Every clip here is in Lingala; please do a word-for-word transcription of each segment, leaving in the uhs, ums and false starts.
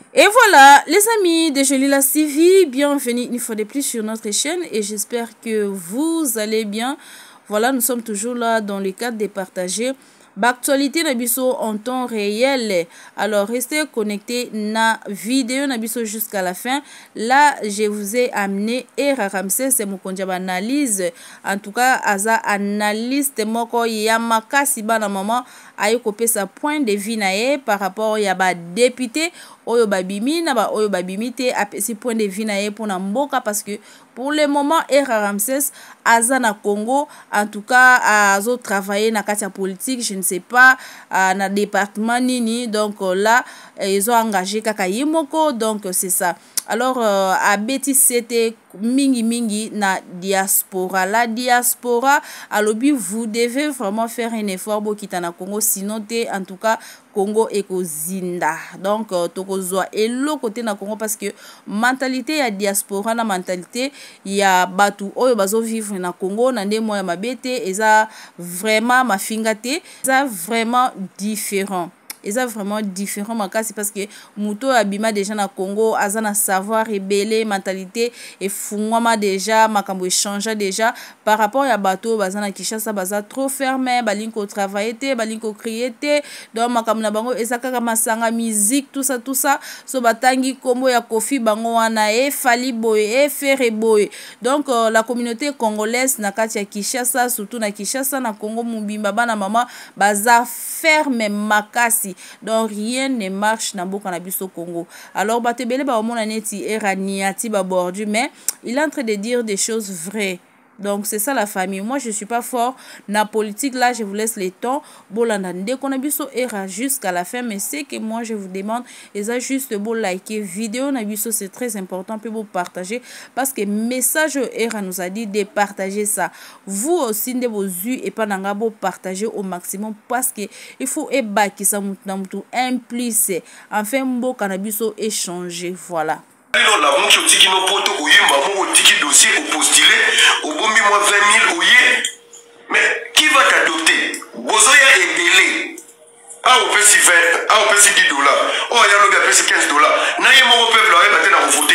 Et voilà, les amis de Jolilas T V, bienvenue une fois de plus sur notre chaîne et j'espère que vous allez bien. Voilà, nous sommes toujours là dans le cadre de partager l'actualité Nabiso en temps réel. Alors, restez connectés na vidéo Nabiso jusqu'à la fin. Là, je vous ai amené Era Ramsès, c'est mon kondiaba analyse. En tout cas, Aza analyste moko yamaka siba na maman ayo kopé sa point de vue nae par rapport ya ba député oyo babimi na ba oyo babimi te apesi point de vue nae pour na mboka parce que pour le moment Era Ramsès aza na Congo en tout cas azo travailler na katia politique je ne sais pas uh, na département nini donc uh, là ils ont engagé kaka yimoko donc c'est ça. Alors uh, à Betty c'était mingi mingi na diaspora la diaspora alobi vous devez vraiment faire un effort bo kitana Congo sinon te en tout cas Congo ekozinda donc uh, tokozwa elo côté na Congo parce que mentalité ya diaspora na mentalité ya batu oyo bazo vivre na Congo na nde moya mabete eza vraiment mafinga te eza vraiment différent. Et ça vraiment différent makasi parce que muto abima déjà na Congo azana savoir rebelle mentalité et fungwama déjà makambo échange déjà par rapport à bateau bazana Kinshasa baza trop fermé balinko travailler te balinko crier te donc makambo na bango ezaka masanga musique tout ça tout ça so batangi kombo ya Kofi bango wana e fali boy e fere boy donc euh, la communauté congolaise na kati ya Kinshasa surtout na Kinshasa na Congo mubimba bana mama baza ferme makasi. Donc rien ne marche dans le cannabis au Congo. Alors Batebele ba omona neti eraniati ba bordu mais il est en train de dire des choses vraies. Donc c'est ça la famille. Moi je suis pas fort dans la politique là, je vous laisse le temps. Bolanda ndeko na biso era jusqu'à la fin mais c'est que moi je vous demande et ça juste beau liker vidéo na biso c'est très important puis vous partager parce que message era nous a dit de partager ça. Vous aussi de vos yeux et pas nanga beau partager au maximum parce que il faut e baki ça mutu impliqué. Enfin mbo cannabis échanger voilà. La montre au tiki no poto ou yé maman au tiki dossier au postulé au bombi moins vingt mille ou yé mais qui va t'adopter bozoya est belé ah au pèse vingt ah au pèse dix dollars oh y'a le gars pèse quinze dollars na yé mon peuple là va t'en voter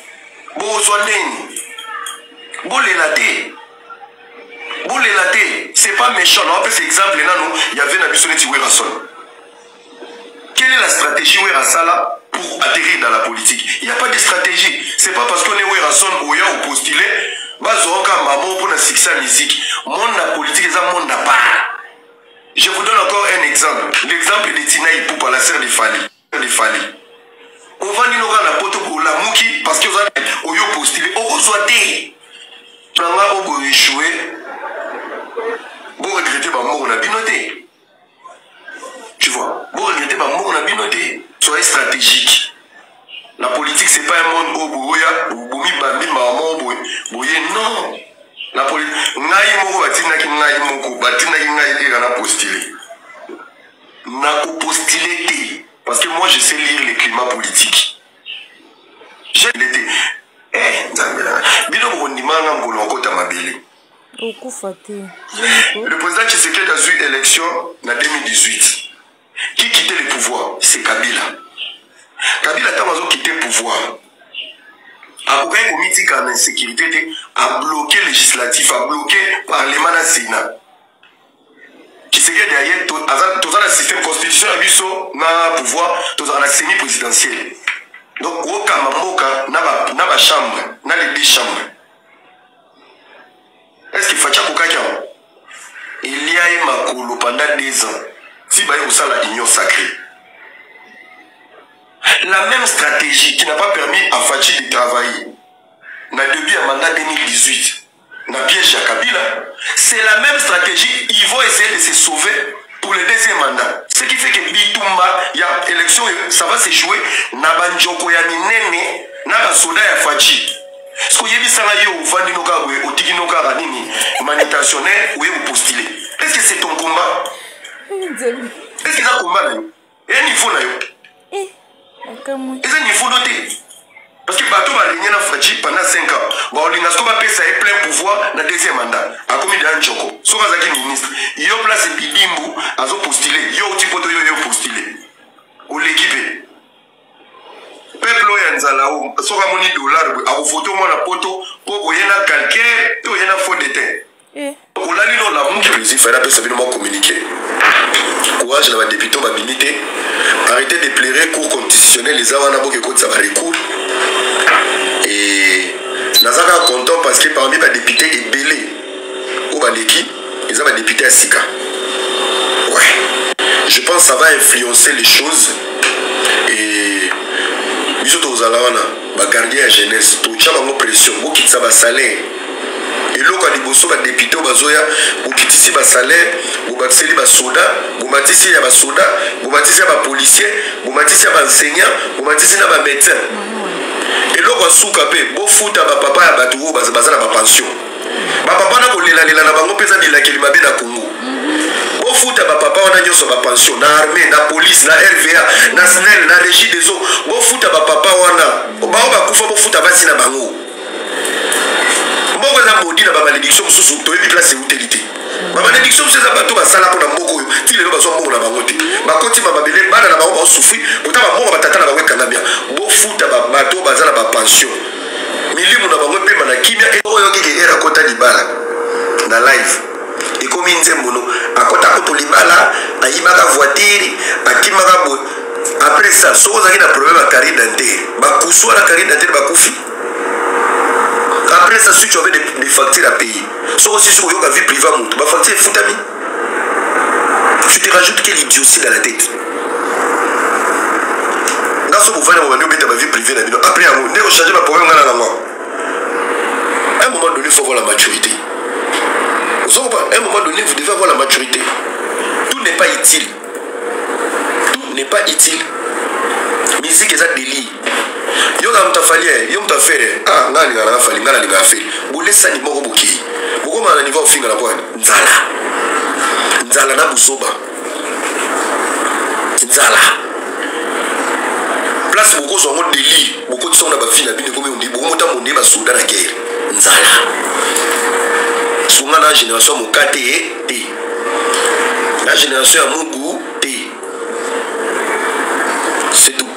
na bozoya n'est bolé la té bolé la té c'est pas méchant non après c'est exemple là non il y avait na bisonné tiwerason. Quelle est la stratégie Werasala pour atterrir dans la politique? Il n'y a pas de stratégie. C'est pas parce qu'on est Werason ou y'a ou postulé, bazoka maman pour la succès musique. Monde la politique est un monde à part. Je vous donne encore un exemple. L'exemple de Tina Ipoupa, la sœur de Fali. De Fali. On va dire la poto pour la mouki parce que vous avez oyo postulé. On reçoit des. Planga ogo échoué. Vous regrettez ma mort on a binoté. Tu vois, bon, regrettez ma mort, on a bien noté. Soyez stratégique. La politique, c'est pas un monde où Bouya, Boumi Bambi, Maman, Bouye, non. La politique, Naï Moko, Batina qui Naï Moko, Batina qui Naï Moko, n'a postulé. N'a postulé. Parce que moi, je sais lire les climats politiques. J'ai l'été. Eh, Bino Bondimanga Mbolo, encore Tamabélé. Le président Tshisekedi a eu élection en deux mille dix-huit. Qui quittait le pouvoir? C'est Kabila. Kabila a quitté le pouvoir. A aucun comité en insécurité a bloqué le législatif, a bloqué le Parlement et le Sénat. Qui se dit derrière, tout le système constitutionnel a le pouvoir, tout le semi-présidentiel. Donc, au Kamamboka, n'a pas de chambre, n'a les deux chambres. Est-ce qu'il faut que il y a eu Makolo pendant deux ans. Si vous avez la union sacrée. La même stratégie qui n'a pas permis à Fachi de travailler, n'a depuis un mandat deux mille dix-huit, n'a piège à Kabila, c'est la même stratégie, ils vont essayer de se sauver pour le deuxième mandat. Ce qui fait que Bitumba, il y a élection, ça va se jouer, n'a banjoko ya minene, n'a ba soda ya Fachi. Ce que vous savez, vous avez dit au Tikinoka Ranini, manitationnaire, ou vous postulez. Est-ce que c'est ton combat? Est-ce que c'est un combat? Et un niveau là. Est-ce que c'est un niveau noté? Parce que Bato va ligner dans Fachi pendant cinq ans. Bon, il a plein pouvoir dans le deuxième mandat. A commis d'un Djoko. Sauf que ministre. Il y a place de Bidimbo, à postulé. Il y a un petit peu de postulé. Ou l'équipe. nzala o soka moni dollar a photo moi na poto po oyena calcaire to oyena faux d'étain eh olali no la mungi plaisir faire pe ça vient moi communiquer courage na député ba binité arrêtez de plairer cours constitutionnel les awana boke ko ça va recours et nazaka content parce que parmi les députés est belé au baleki ils ont des députés à Sika. Ouais, je pense que ça va influencer les choses et nous autres aux alawana va garder la jeunesse tout ça va pression beaucoup ça va salaire et là quand les bosso va député au bazoya ou qui ici va salaire ou bâtissez va soda ou bâtissez va soda ou bâtissez va policier ou bâtissez va enseignant ou bâtissez va médecin. Et là, on souka pe, bon foot à papa à Batouro, basa basa na ba pension. Ba papa na kolela lela na bango pesa bila kelima be na Congo. Bon foot à papa on a nyoso ba pension, na armée, na police, na R V A, na S N E L, na régie des eaux. Bon foot à papa on a, ba ba kufa bon foot à basi na bango. Mboko za modi na ba malédiction mususu to yebi place utilité. Ba malédiction c'est za bato ba sala ko na mboko yo, ti lelo bazo mboko na bango te. Ba koti ba babele bana na bango ba souffrir, bota ba mboko ba tata na bango kanamia. Bon foot à ba bato ba za na ba pension. Milimu na bango pe mana kimia e oyo kike era kota libala na live. E komi nzembo no akota ko libala, ayibaka voiture, akimaka bo. Après ça, so ozaki na problème à carré dentaire. Ba kuswa na carré dentaire ba kufi. Après ça, si tu avais des, des factures à payer, sauf aussi sur la vie privée, ma facture est foutue. Tu te rajoutes quelle idiotie dans la tête. Dans ce moment, on va nous mettre ma vie privée. Après, on va changer ma problème. À un moment donné, il faut avoir la maturité. À un moment donné, vous devez avoir la maturité. Tout n'est pas utile. Tout n'est pas utile. Musique est un délire. Yo ga mtafali yo mtafere ah ngani ngana fali ngana linga feli bolesa ni moko boki boko mana niveau finga la bwana nzala nzala na buzoba nzala place boko zo ngo deli boko tsona ba fina bine ko ndi boko mota monde ba soda na guerre nzala sunga na génération mokate te la génération ya mungu te c'est tout.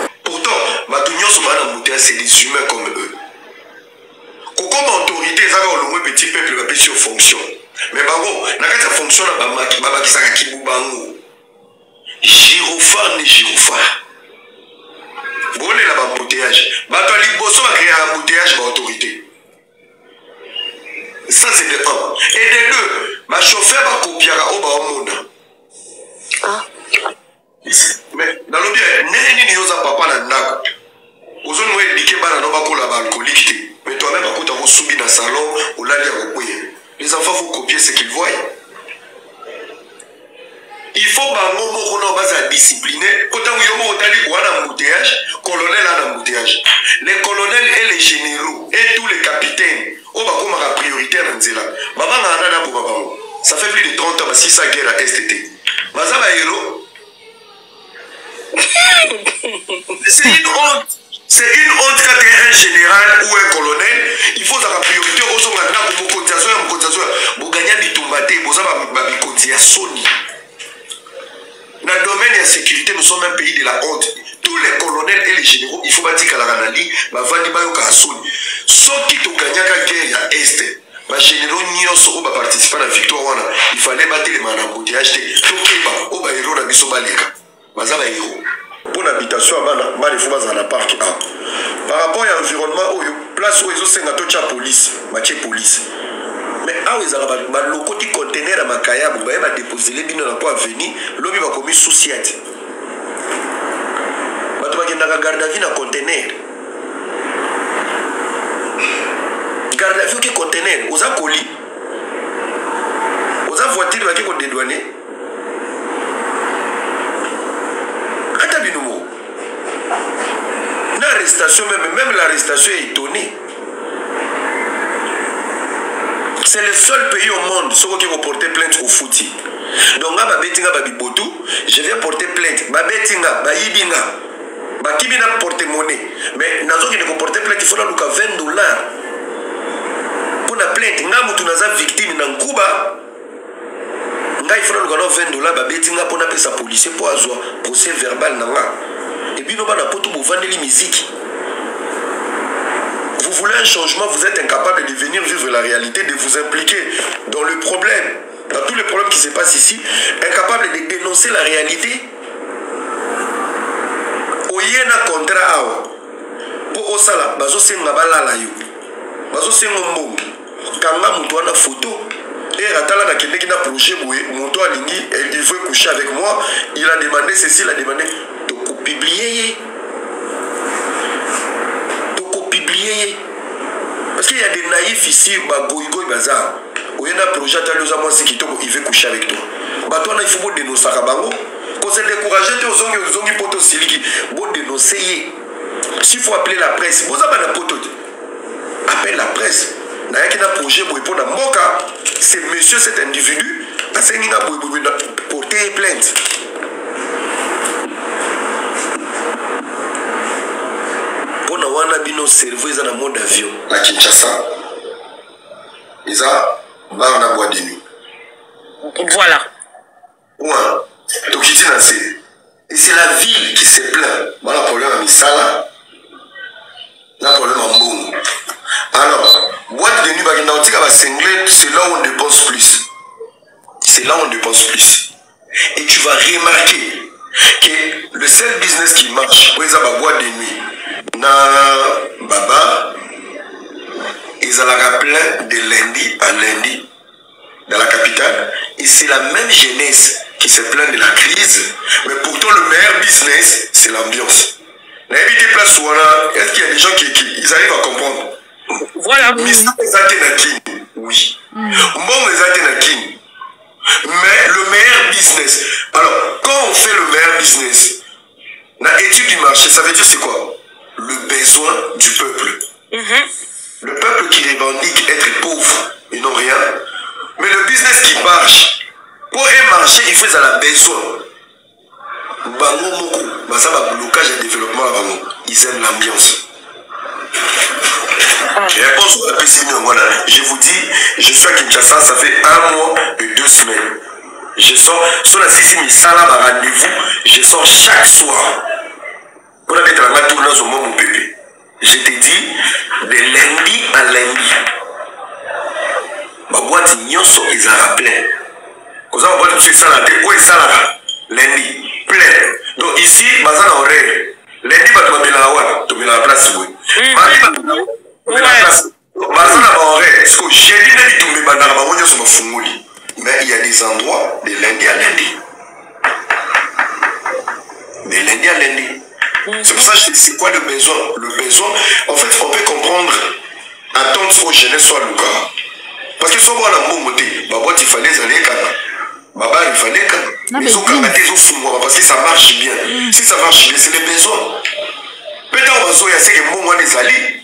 C'est des humains comme eux. Comme autorité, ça va au petit peuple va sur fonction. Mais bango, na kata fonction na ba maki ba ki saka kibu bango. Girophare ni girophare. Bolé la ba embouteillage. Ba to liboso va créer un embouteillage ba autorité. Ça c'est de un. Et de deux, ma chauffeur va copier au ba monde. Ah. Mais dans le bien, nene ni yoza papa na ndako. Aux hommes où il dit que bana no ba ko la ba alcoolique. Mais toi-même à côté vous soubi dans salon ou là les enfants vont copier ce qu'ils voient. Il faut ba momo ko na base discipliner. Quand on yomo otali ko na embouteillage, colonel à embouteillage. Les colonels et les généraux et tous les capitaines au ba ko ma prioritaire nzela. Baba na na pour baba. Ça fait plus de trente ans si ça guerre à S T T. Baza ba héros. C'est une honte. C'est une honte quand tu es un général ou un colonel. Il faut la priorité aux hommes pour cotisation et cotisation pour gagner des tombatés, pour ça ma cotisation. Dans le domaine de la sécurité, nous sommes un pays de la honte. Tous les colonels et les généraux, il faut pas dire qu'à la Ranali, ma vandi ba yoka asoni. Ceux qui te gagnent la guerre à Est, ma généraux n'y ont pas participé à la victoire. Il fallait battre les manambouteages. Tokeba, au ba héros na biso baleka. Baza ba héros. Pour l'habitation, il faut un parc. Par rapport à l'environnement, place où ils ont la police, la police. Mais ah ils ont le côté conteneur à Makaya, vous va déposer les bins dans le venir, l'homme va commis souciate. Tu vas garder la vie dans le conteneur. Garde la vie qui est conteneur, aux colis, aux voitures qui sont dédouanées. L'arrestation, même, même l'arrestation est étonnée. C'est le seul pays au monde qui va porter plainte au fouti. Donc, je viens porter plainte. Qui vient porter monnaie. Mais nazo qui ne porter plainte, il faut vingt dollars. Pour la plainte, tu as victime dans Cuba. Il faut vingt dollars pour la police pour avoir procès verbal. Et puis, nous avons pour vendre les musiques. vous voulez un changement, vous êtes incapable de venir vivre la réalité, de vous impliquer dans le problème, dans tous les problèmes qui se passent ici, incapable de dénoncer la réalité. Oyena contrat awa. Pour osala, bazo senga balala yo. Bazo senga mbongo. Kanga mutu wana photo. Et atala na kende kina projet boye, mutu alingi, il veut coucher avec moi, il a demandé ceci, il a demandé de publier. Parce qu'il y a des naïfs ici, Bagoïgoï Bazar. Où il y a un projet, il veut coucher avec toi. Bah, toi, il faut dénoncer. Quand c'est découragé, tu as des potos siliki. Bon, dénoncer. S'il faut appeler la presse, vous avez un poteau. Appelle la presse. Il y a un projet pour la moka. C'est monsieur, cet individu, a porté plainte. On a bien cerveau dans le monde d'avion. À Kinshasa, ils ont bar na boîte de nuit. Voilà. Point. Donc et c'est la ville qui se plaint. Bon, le problème à Misala, le problème à Mbongo. Alors, boîte de nuit, c'est là où on dépense plus. C'est là où on dépense plus. Et tu vas remarquer que le seul business qui marche, c'est la boîte de nuit. Na Baba, ils ont plein de lundi à lundi dans la capitale. Et c'est la même jeunesse qui se plaint de la crise. Mais pourtant, le meilleur business, c'est l'ambiance. N'habitez pas sur là. Est-ce qu'il y a des gens qui, qui ils arrivent à comprendre? Voilà. Mais ça, les Athénakines, oui. Bon, les Athénakines. Mais le meilleur business. Alors, quand on fait le meilleur business, la étude du marché, ça veut dire c'est quoi? Le besoin du peuple. Mm-hmm. Le peuple qui revendique être pauvre, ils n'ont rien. Mais le business qui marche, pour un marché, il fait à la besoin. Bango Moko, ça va blocage et développement à Bango. Ils aiment l'ambiance. Je vous dis, je suis à Kinshasa, ça fait un mois et deux semaines. Je sors, sur la Sissi Misala, rendez-vous, je sors chaque soir. Pour être à ma tournage au moment mon bébé. Je t'ai dit, de lundi à lundi. Ma boîte Nyonso, ils ont rappelé. Quand on voit tout ça, où est ça là? Lundi, plein. Donc ici, bazar horaire. Lundi, tu vas la ouate, tu vas la place. Mardi, tu vas la place. Bazar horaire. Parce que j'ai dit que tu vas la place. Mais il y a des endroits de lundi à lundi. De lundi à lundi. C'est pour ça que je dis, c'est quoi le besoin? Le besoin, en fait, on peut comprendre, attendre aux jeunes soit le cas. Parce que si on a un bon côté, il fallait aller Baba, il fallait les autres parce que ça marche bien. Si ça marche bien, c'est les besoins. Peut-être qu'on va se dire que bon, on est allé.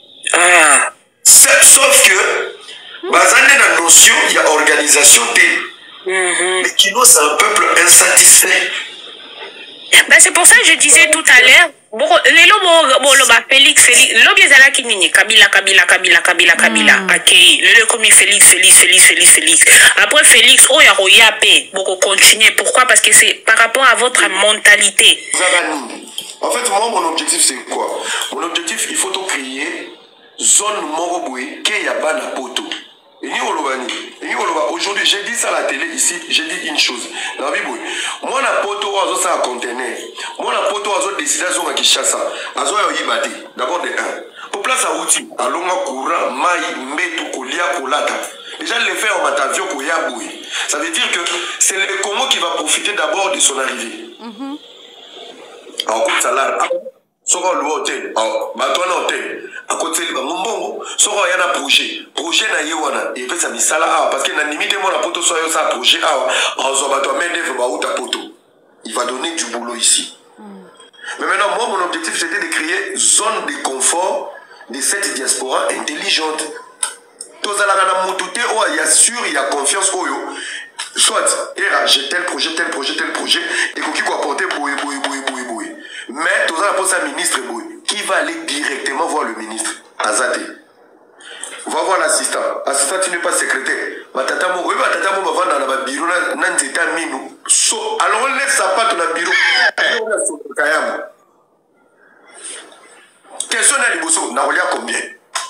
Sauf que, dans la notion, il y a organisation. Les Kinos, c'est un peuple insatisfait. Ben c'est pour ça que je disais tout à l'heure, bon, les lobo, bon, loba, Félix, Félix, l'objet là qui n'est Kabila, Kabila, Kabila, Kabila, Kabila, ok, le comme Félix, Félix, Félix, Félix, Félix. Après Félix, oh, il y a Royapé, beaucoup continuer. Pourquoi? Parce que c'est par rapport à votre mentalité. En fait, moi, mon objectif, c'est quoi? Mon objectif, il faut tout créer zone Moroboué, qui y a pas de poteau. Aujourd'hui, j'ai dit ça à la télé ici, j'ai dit une chose. Moi, la poto, ça a conteneur. Moi, la poto, a décidé à Kinshasa. D'abord, de un. Pour place à outil, à l'onga courant, maï, metu, kolia, kolata. Déjà, le faire en matavio, koya, boui. Ça veut dire que c'est le Congo qui va profiter d'abord de son arrivée. En coup de salaire. Soko le hôtel, bateau na hôtel, à côté de Bambongo, soko y a un projet, projet na yewana, et fait ça misala parce que na limite moi la poto soit ça projet ah, en zo bateau mais neuf ba uta poto, il va donner du boulot ici. Mais maintenant moi mon objectif c'était de créer zone de confort de cette diaspora intelligente. Tous à la gana moutouté oh il y a sûr il y a confiance oh yo, soit j'ai tel projet tel projet tel projet et qui quoi apporter boy boy boy boy boy. Mais tout ça pour sa ministre qui va aller directement voir le ministre Azate. Va voir l'assistant. Assistant, tu n'es pas secrétaire. Matata mo, oui, matata mo va dans le bureau là, n'enzeta minou. So, alors on laisse sa patte dans le bureau. Question à l'iboso, n'a rien combien?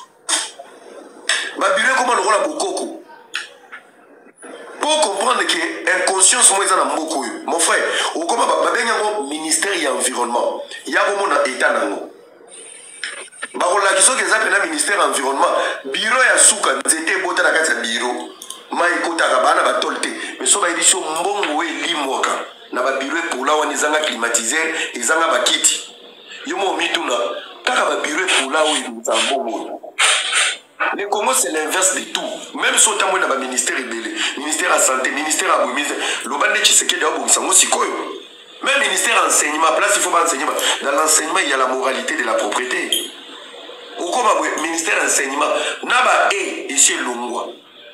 babiro comment le rôle a bokoko. Pour comprendre que inconscience moi ça na mboko. Mon frère, au comment babenga ministère et environnement. Il y a comment na état nango. Ba ko la kiso ke za pena ministère environnement, bureau ya suka nzete bota na kati ya bureau. Mai kota ka bana ba tolte. Mais so ba édition mbongo we limwaka. Na ba bureau pour la wani zanga climatiseur, ezanga ba kiti. Yo mo mituna, kaka ba bureau pour la we mbongo. Le Congo c'est l'inverse de tout. Même si on a un ministère ébélé, ministère à santé, ministère à ministère, le bande de Tshisekedi a bon sang aussi quoi. Même ministère enseignement, place il faut pas enseignement. Dans l'enseignement il y a la moralité de la propriété. Au comme ministère enseignement, naba et ici l'ongwa.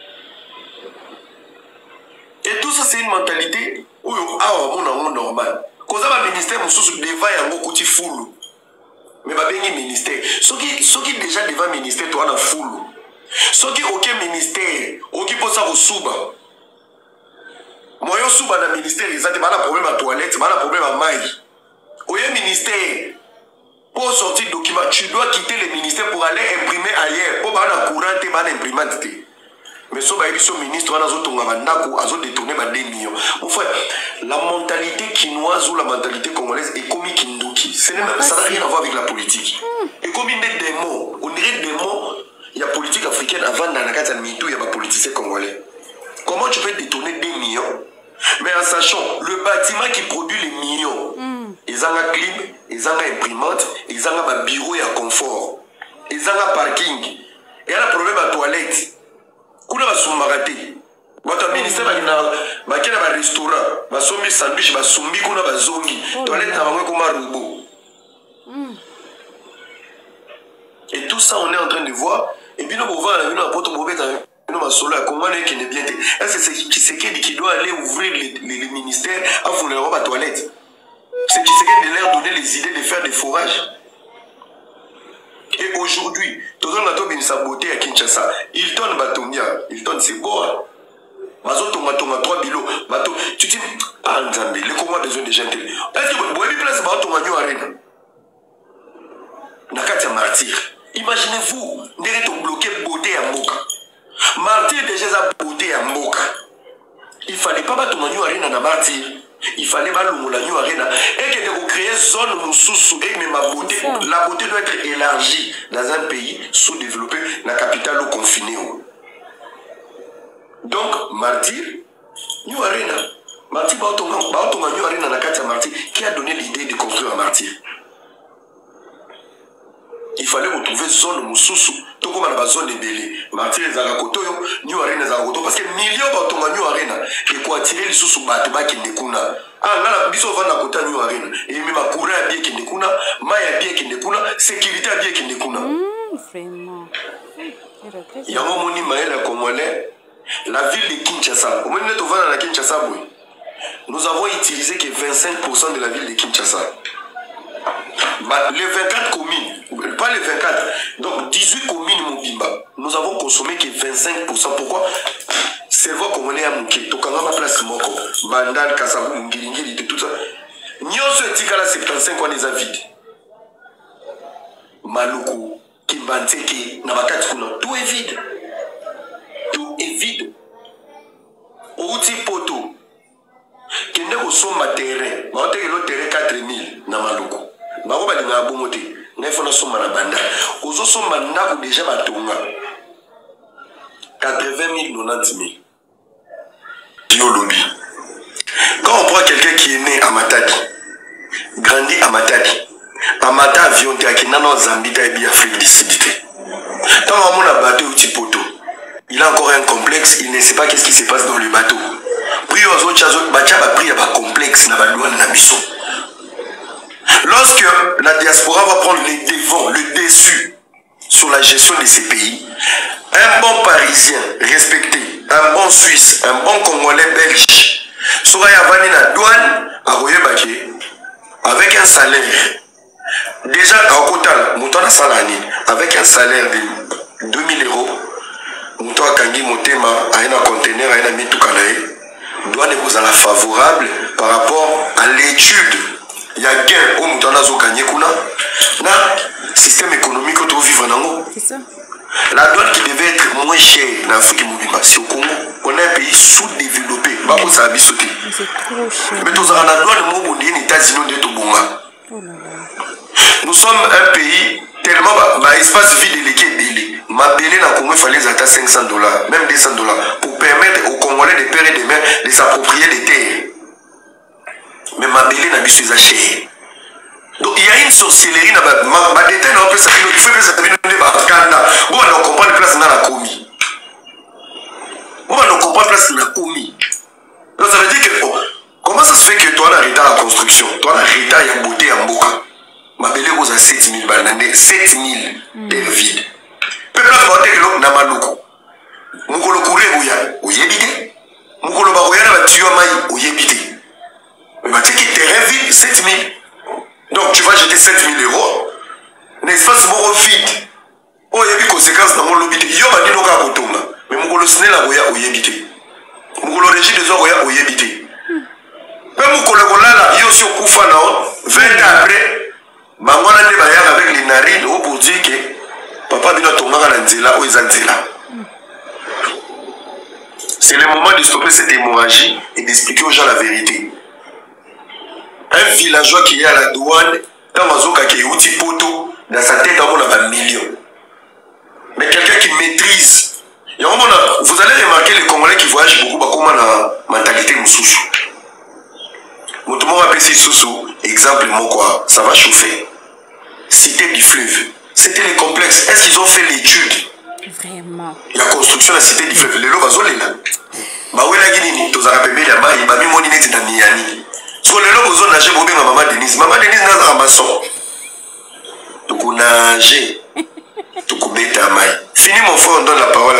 Et tout ça c'est une mentalité où ah on a un normal. Cause un ministère mususu devant yango kuti full. Mais ba bengi ministère ce qui ce qui déjà devant ministère toi na full ce qui aucun ministère aucun pour ça au suba moi yo suba na ministère ils ont pas de problème à toilette pas de problème à maille au ministère pour sortir document tu dois quitter le ministère pour aller imprimer ailleurs pour pas na courant te ba imprimante. Mais so ba ebiso ministre wana zo tonga bandako azo détourner ba deux millions. Mon frère, la mentalité quinoise ou la mentalité congolaise est comme kinduki. Ça n'a rien à voir avec la politique. Et comme des démons, on dirait des démons, il y a politique africaine avant dans la carte mitou, il y a des politiciens congolais. Comment tu peux détourner deux millions? Mais en sachant le bâtiment qui produit les millions, ils ont un clim, ils ont un imprimante, ils ont un bureau et un confort, ils ont un parking, il y a un problème à toilette. Kuna basumagati bato ministère bakina bakina ba restaurant basombi sandwich basumbi kuna bazongi toilette na bango comme robot. Et tout ça on est en train de voir et puis nous on va nous apporte bobeta nous ma solo comment est qui n'est bien. Est-ce que c'est qui c'est qui doit aller ouvrir les, les, les ministères à fournir la toilette? C'est qui c'est de leur donner les idées de faire des forages. Et aujourd'hui, tout le monde a sa beauté à Kinshasa. Il tourne Batonia, il tourne c'est beau. Mazo tonga tonga trois bilots. Bato, tu dis ah Nzambe, les Congo a besoin de gens. Est-ce que vous avez place Bato tonga New Arena? Nakatia martyr. Imaginez-vous, n'êtes pas bloqué beauté à Mboka. Martyr déjà a beauté à Mboka. Il fallait pas Bato tonga New Arena na martyr. Il fallait pas le New Arena et que de créer zone moussous et même ma beauté, la beauté doit être élargie dans un pays sous-développé, la capitale ou confinée. Donc, martyr, New Arena, martyr, Baotonga New Arena, Nakatia martyr, qui a donné l'idée de construire un martyr. Il fallait retrouver zone moussous, tout comme la zone ébélée. Martyr les Zagakoto, New Arena Zagakoto, parce que millions de New Arena, et pour attirer les sous Batba qui découna. Ah, là, la biso va na kota New Arena. Et même ma courant à bien qui découna, maille à bien qui découna, sécurité à bien qui découna. Vraiment. Il y a un moment où Maël Congolais, la ville de Kinshasa, au moment où on va dans la Kinshasa, nous avons utilisé que vingt-cinq pour cent de la ville de Kinshasa. Bah, les vingt-quatre communes, pas les vingt-quatre, donc dix-huit communes Mobimba, nous avons consommé que vingt-cinq pour cent. Pourquoi? Cerveau congolais à Mouké, Tokanga ma place Moko, Bandal, Kassabou, Ngilingili, tout ça. Nyonso etikala soixante-quinze ans les a vide. Maluku, Kimbanseke, Nabakati Kuna, tout est vide. Tout est vide. Outi Poto, Kende Osoma terrain, Maote le terrain quatre mille, Namaluku. Baroba de la bonne n'est pas son manabanda. Aux autres sont mandat ou déjà batonga. quatre-vingt mille, quatre-vingt-dix mille. Diolobi. Quand on prend quelqu'un qui est né à Matadi, grandi à Matadi, à Mata avion qui n'a pas Zambie et Afrique du Sud. Quand on a battu au petit poteau, il a encore un complexe, il ne sait pas qu'est-ce qui se passe dans le bateau. Puis aux autres choses, Bacha a pris un complexe, n'a pas de douane, n'a pas de. Lorsque la diaspora va prendre les devants, le dessus sur la gestion de ces pays, un bon Parisien respecté, un bon Suisse, un bon Congolais belge, sera yavani na douane à Royebake avec un salaire. Déjà, en total, Mouton a salani avec un salaire de deux mille euros. Mouton a kangi motema à un conteneur, à un mitukanae. Douane vous en favorable par rapport à l'étude. Il y a gain au Moutana Zokanye Kuna, na système économique où tu vivre dans. C'est ça. La douane qui devait être moins chère en Afrique, c'est au Congo. On est un pays sous-développé. C'est trop cher. Mais tous en la douane, les États-Unis de Tobonga. Nous sommes un pays tellement bas, espace vide et qui ma belle dans Congo, il fallait atteindre cinq cents dollars, même deux cents dollars, pour permettre aux Congolais de père et de mère de s'approprier des terres. Mais ma belle n'a pas ses achats. Donc il y a une sorcellerie dans ma ma détail non plus ça il faut que ça devienne des bakanda. Bon on comprend la place dans la commis. Bon on comprend la place dans la commis. Donc ça veut dire que oh, comment ça se fait que toi l'arrêt à la construction, toi l'arrêt à y beauté en boca. Ma belle vous a sept mille balles, sept mille terre vide. Peuple va dire que l'homme n'a pas l'eau. Mukolo kure uya uyebite. Mukolo ba uya na tuyau mai uyebite. Mais bah tu sais que terrain vide sept mille. Donc tu vas jeter sept mille euros. L'espace moro vide. Oh, il y a des conséquences dans mon lobby. Il y a des gens qui ont été mais mon colo sné la goya ou yébité. Mon colo régime des oreilles ou yébité. Mais mon colo là, il y a aussi au coup fan vingt ans après. Bangwana ne bayar avec les narines au pour dire que papa bino tonga na nzela ou ezanzela. C'est le moment de stopper cette hémorragie et d'expliquer aux gens la vérité. Un villageois qui est à la douane, dans Mazoka qui est outil poteau, dans sa tête, on a un million. Mais quelqu'un qui maîtrise. Vous allez remarquer les Congolais qui voyagent beaucoup, comment la mentalité moussouchou. Motomo appelle Soussou, exemple, mon quoi, ça va chauffer. Cité du fleuve. C'était les complexes. Est-ce qu'ils ont fait l'étude? Vraiment. La construction de la cité du fleuve. Les lots, ils là. Bah, oui, la Guinée, tous les rappels, il m'a mis mon inette dans Niani. Sur les lots, ils ont nagé pour maman Denise. Maman Denise n'a pas maçon. Donc, on a nagé. Donc, on met ta main. Fini, mon frère, on donne la parole